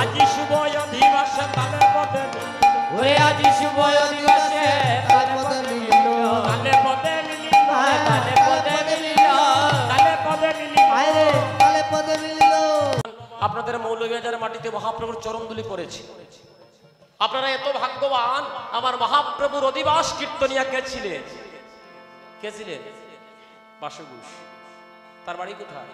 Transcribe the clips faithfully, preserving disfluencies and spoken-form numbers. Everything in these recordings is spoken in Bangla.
আজি শুভ অধিবাসে তালে পদে ওরে আজি শুভ অধিবাসে তালে পদে মিলিল তালে পদে মিলিল তালে পদে মিলিল তালে পদে মিলিল আরে তালে পদে মিলিল। আপনাদের মৌলভীবাজারের মাটিতে মহাপ্রভুর চরণধুলি পড়েছে। আপনারা এত ভাগ্যবান, আমার মহাপ্রভুর অধিবাস কীর্তনিয়া কে ছিলেন? কে ছিলেন? বাসুঘোষ। তার বাড়ি কোথায়?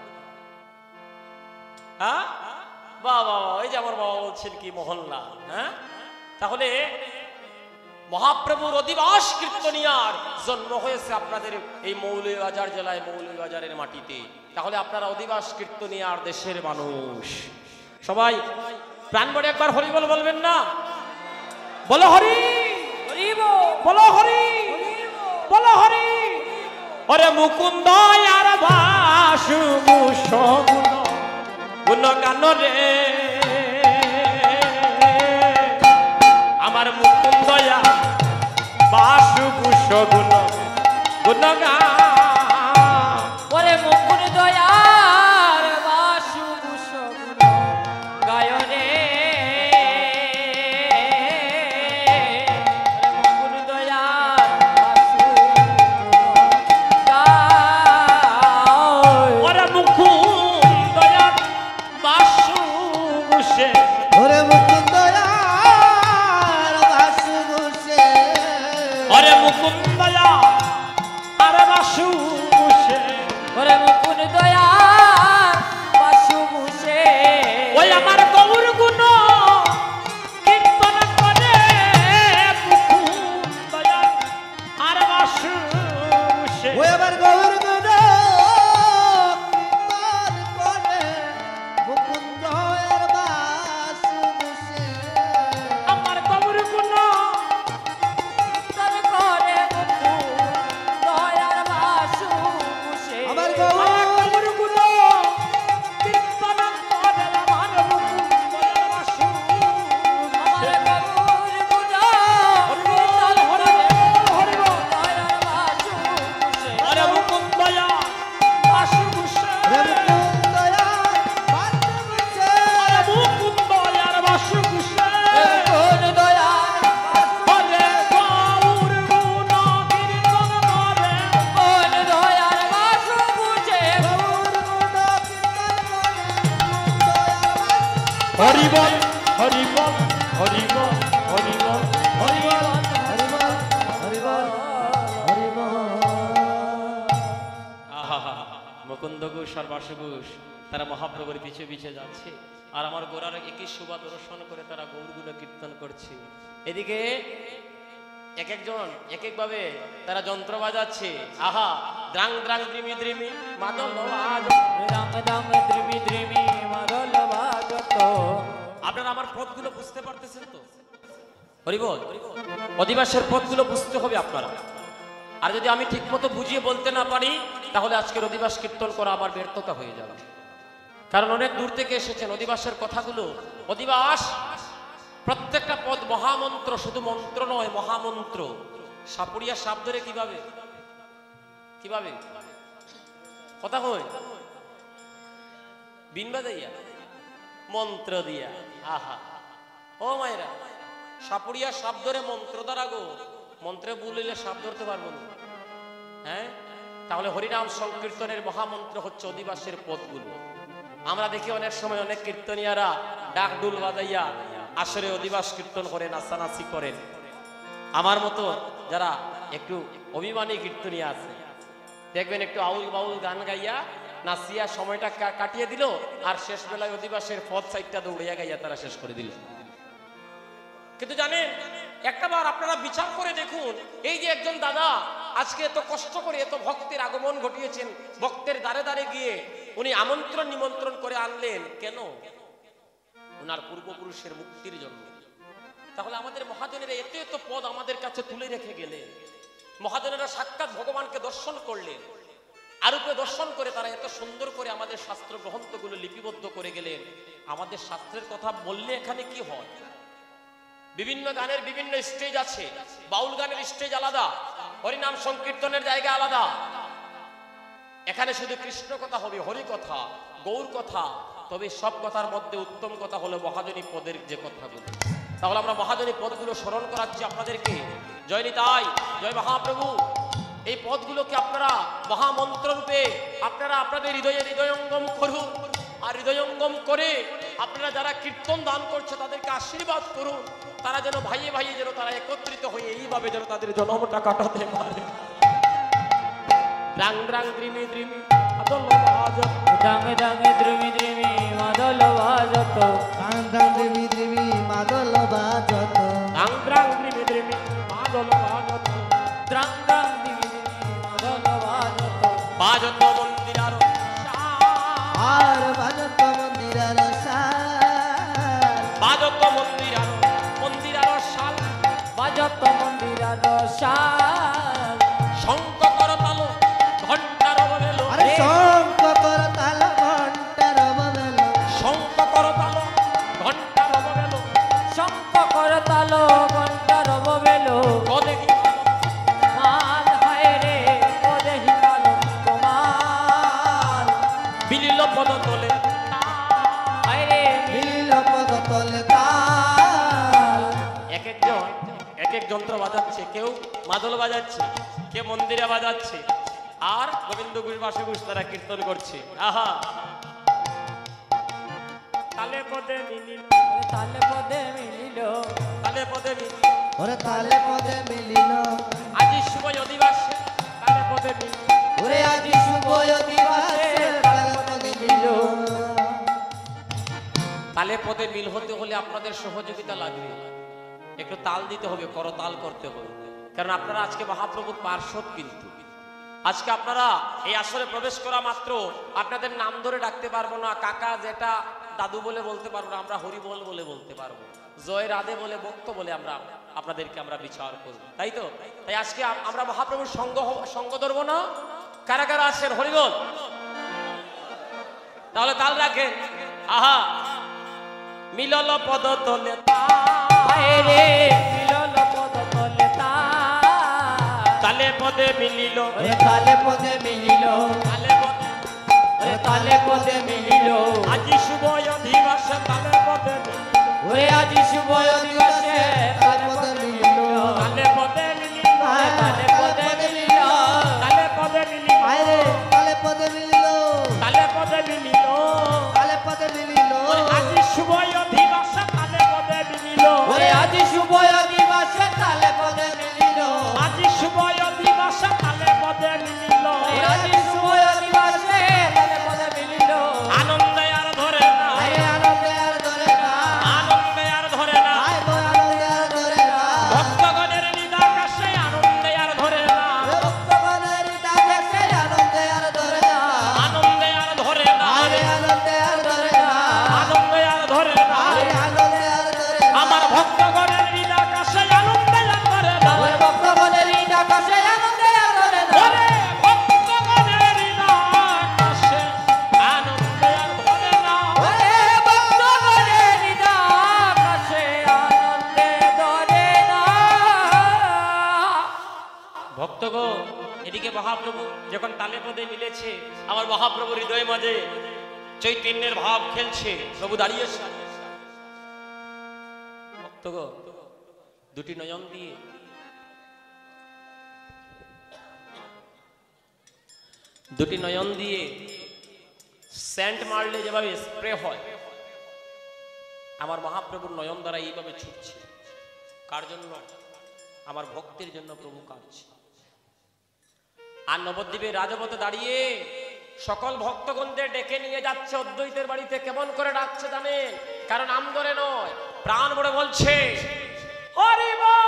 হ্যাঁ বাবা, ওই যে আমার বাবা বলছেন কি মহল্লা। হ্যাঁ, তাহলে মহাপ্রভুর অধিবাস কীর্তনিয়ার জন্ম হয়েছে আপনাদের এই মৌলভীবাজার জেলায়, মৌলভীবাজারের মাটিতে। তাহলে আপনারা অধিবাস কীর্তনিয়ার দেশের মানুষ। সবাই প্রাণ ভরে একবার হরি বল বলবেন না? বলো হরি, বলো হরি, বলো হরি। ওরে মুকুন্দ আর বাসু গুণ গুণ গান রে আমার মুকুন্দ বাসু গুণ গুণ গান। ওরে মুকুন্দ দয়ার বাসু গুণ গায় রে মুকুন্দ দয়ার বাসু গায়। ওরে মুকুন্দ বাসু গুষে ওরে মুকুন্দ দয়ার বাসু গুষে ওরে মুকুন্দ আর বাসু গুষে ওরে মুকুন্দ দয়ার বাসু গুষে ওই আমার গৌর গুণ কীর্তন করে মুকুন্দ আর বাসু গুষে। ওই আমার গৌর গুণ কীর্তন করে মুকুন্দ দয়ার বাসু গুষে আমার গৌর গুণ কীর্তন করে মুকুন্দ দয়ার বাসু গুষে আমার গৌর আমার গৌর গুণ কীর্তন করে আমার মুকুন্দ আর বাসু আমার গৌর গুণ হরি বল, হরি বল, হরি বল। দয়ার বাসু গুষে ওরে মুকুন্দ বাসু গুষে ওরে মুকুন্দ দয়ার বাসু গুষে ওরে মুকুন্দ আর বাসু গুষে মুকুন্দ দয়ার বাসু ওরে গৌর গুণ কীর্তন করে মুকুন্দ দয়ার বাসু গুষে গৌর গুণ কীর্তন করে মুকুন্দ দয়ার বাসু হরি বল, হরি বল, হরি বল, হরি বল, হরি বল। আহা, মুকুন্দ ঘোষ আর বাসু ঘোষ তারা মহাপ্রভুর পিছে পিছে যাচ্ছে, আর আমার গোড়ার একই শোভা দর্শন করে তারা গৌরগুণ কীর্তন করছে। এদিকে এক একজন এক এক ভাবে তারা যন্ত্র বাজাচ্ছে। আহা, দ্রাং দ্রাং দ্রিমি দ্রিমি মাদল বাজ। রাম রাম দ্রিমি দ্রিমি মাদল বাজত। আপনারা আমার পথগুলো বুঝতে পারতেছেন তো? হরি বল। অধিবাসের পথগুলো বুঝতে হবে আপনারা। আর যদি আমি ঠিকমতো বুঝিয়ে বলতে না পারি, তাহলে আজকের অধিবাস কীর্তন করা আমার ব্যর্থতা হয়ে যাবে। কারণ অনেক দূর থেকে এসেছেন অধিবাসের কথাগুলো। অধিবাস প্রত্যেকটা পদ মহামন্ত্র, শুধু মন্ত্র নয়, মহামন্ত্র। সাপুরিয়া সাপ ধরে কিভাবে কিভাবে কথা হয়? বিন বাজাইয়া, মন্ত্র দিয়া। আহা, ও মায়েরা, সাপুরিয়া সাপ ধরে মন্ত্র দ্বারা গো। মন্ত্রে বলিলে সাপ ধরতে পারবো না। হ্যাঁ, তাহলে হরিনাম সংকীর্তনের মহামন্ত্র হচ্ছে অধিবাসের পদগুলো। আমরা দেখি অনেক সময় অনেক কীর্তনিয়ারা ডাক ডুল বাজাইয়া আসরে অধিবাস কীর্তন করে, নাচানাচি করেন। আমার মতো যারা একটু অভিমানী কীর্তনিয়া আছে, দেখবেন একটু আউল বাউল গান গাইয়া নাচিয়া সময়টা কাটিয়ে দিল, আর শেষ বেলায় অধিবাসের পদ সাইডটা দৌড়িয়া গাইয়া তারা শেষ করে দিল। কিন্তু জানেন, একটা বার আপনারা বিচার করে দেখুন, এই যে একজন দাদা আজকে এত কষ্ট করে এত ভক্তের আগমন ঘটিয়েছেন, ভক্তের দ্বারে দ্বারে গিয়ে উনি আমন্ত্রণ নিমন্ত্রণ করে আনলেন কেন? ওনার পূর্বপুরুষের মুক্তির জন্য। তাহলে আমাদের মহাজনেরা এত এত পদ আমাদের কাছে তুলে রেখে গেলেন। মহাজনেরা সাক্ষাৎ ভগবানকে দর্শন করলেন, আরূপে দর্শন করে তারা এত সুন্দর করে আমাদের শাস্ত্র গ্রন্থগুলো লিপিবদ্ধ করে গেলেন। আমাদের শাস্ত্রের কথা বললে এখানে কি হয়? বিভিন্ন গানের বিভিন্ন স্টেজ আছে। বাউল গানের স্টেজ আলাদা, হরিনাম সংকীর্তনের জায়গা আলাদা। এখানে শুধু কৃষ্ণ কথা হবে, হরি কথা, গৌর কথা, তবে সব কথার মধ্যে উত্তম কথা হলো মহাজনী পদের যে কথাগুলো। তাহলে আমরা মহাজনী পদগুলো স্মরণ করাচ্ছি আপনাদেরকে। জয় নিতাই, জয় মহাপ্রভু। এই পদগুলোকে আপনারা মহামন্ত্র রূপে আপনারা আপনাদের হৃদয়ে হৃদয়ঙ্গম করুন। আর হৃদয়ঙ্গম করে আপনারা যারা কীর্তন দান করছে তাদেরকে আশীর্বাদ করুন। তারা যেন ভাইয়ে ভাইয়ে যেন তারা একত্রিত হয়ে এইভাবে যেন তাদের জন্মটা কাটাতে পারে। রাং রাং দ্রিমি দ্রিমি আদল বাজত, ডাং ডাং দ্রিমি দ্রিমি মাদল বাজত, রাং রাং দ্রিমি দ্রিমি মাদল বাজত, রাং রাং দ্রিমি দ্রিমি মাদল বাজত, দ্রাং দ্রাং দ্রিমি দ্রিমি মাদল বাজত, বাজত মন্দিরার আর বাজত মন্দিরার সার, বাজত মন্দিরার মন্দিরার শাল, বাজত মন্দিরার শাল, শঙ্খ করতাল ঘণ্টার বেল, আরে শঙ্খ করতাল ঘণ্টার বেল, শঙ্খ করতাল ঘণ্টার বেল, শঙ্খ করতাল ঘণ্টার বেল, কদেহি মাল হায় রে ওদেহি মাল কমাল, বিলিল পদ তোলে হায় রে নীল পদ তলে তাল, এক একজন এক এক যন্ত্র বাজাচ্ছে, কেউ মাদল বাজাচ্ছে, কেউ মন্দিরে বাজাচ্ছে, আর গোবিন্দ গুরু বাসে ঘোষ তারা কীর্তন করছে। আহা, তালে পদে মিলিল, তালে পদে মিলিল, তালে পদে মিলিল, ওরে তালে পদে মিলিল, আজি শুভ অধিবাসে তালে পদে মিলিল, ওরে আজি শুভ দিবসে তালে পদে মিলিল, তালে পদে মিল হতে হলে আপনাদের সহযোগিতা লাগবে। একটু তাল দিতে হবে, করতাল করতে হবে, কারণ আপনারা আজকে মহাপ্রভুর পার্শ্বদ। কিন্তু আজকে আপনারা এই আসরে প্রবেশ করা মাত্র আপনাদের নাম ধরে ডাকতে পারবো না, কাকা যেটা দাদু বলে বলতে পারবো না, আমরা হরিবল বলে বলতে পারবো, জয় রাধে বলে ভক্ত বলে আমরা আপনাদেরকে আমরা বিচার করবো, তাই তো? তাই আজকে আমরা মহাপ্রভুর সঙ্গ সঙ্গ ধরবো না। কারা কারা আসেন হরিবল? তাহলে তাল রাখেন। আহা, মিলল পদ তোলে হায় রে মিলল পদ তলে তাল, তালে পদে মিলিল, ওরে তালে পদে মিলিল, তালে পদে ওরে তালে পদে মিলিল, আজি শুভ অধিবাসে তালে পদে মিলিল, ওরে আজি শুভ দিবসে তালে পদে মিলিল, তালে পদে মিলিল, ওরে তালে পদে মিলিল, তালে পদে মিলিল, আরে তালে পদে মিলিল, তালে পদে মিলিল, তালে পদে মিলিল, আজি শুভ অধিবাসে তালে পদে মিলিল, ওরে আজি শুভ দিবসে তালে পদে মিলিল, আজি শুভ অধিবাসে তালে পদে মিলিল, ওরে আজি শুভ দিবসে তালে পদে মিলিল, আনন্দে আর ধরে না, আরে আনন্দে আর ধরে না, আনন্দে আর ধরে না, আয় গো আনন্দে আর ধরে না, ভক্তগণের নিদাকাশে আনন্দে আর ধরে না, ভক্তগণের ডাকে সে আনন্দে আর ধরে না, আনন্দে আর ধরে না, আরে আনন্দে আর ধরে না, আনন্দে আর ধরে না, আরে আনন্দে আর ধরে না, আমার ভক্তগণের নিদাকাশে আনন্দে আর ধরে না, ওরে ভক্তগণের ডাকে সে আনন্দে আর ধরে না, ওরে ভক্তগণের নিদাকাশে আনন্দে আর ধরে না, ওরে ভক্তগণের ডাকে সে আনন্দে ধরে না। ভক্তগণ এদিকে মহাপ্রভু যখন তালে পদে মিলেছে, আমার মহাপ্রভু হৃদয় মাঝে চৈতন্যের ভাব খেলছে, প্রভু দাঁড়িয়েছে। ভক্তগণ দুটি নয়ন দিয়ে দুটি নয়ন দিয়ে সেন্ট মারলে যেভাবে স্প্রে হয়, আমার মহাপ্রভুর নয়ন দ্বারা এইভাবে ছুটছে। কার জন্য? আমার ভক্তির জন্য প্রভু কাঁদছে। আর নবদ্বীপে রাজপথে দাঁড়িয়ে সকল ভক্তগণদের ডেকে নিয়ে যাচ্ছে অদ্বৈতের বাড়িতে। কেমন করে ডাকছে জানেন? কারণ নাম ধরে নয়, প্রাণ ভরে বলছে হরি বল।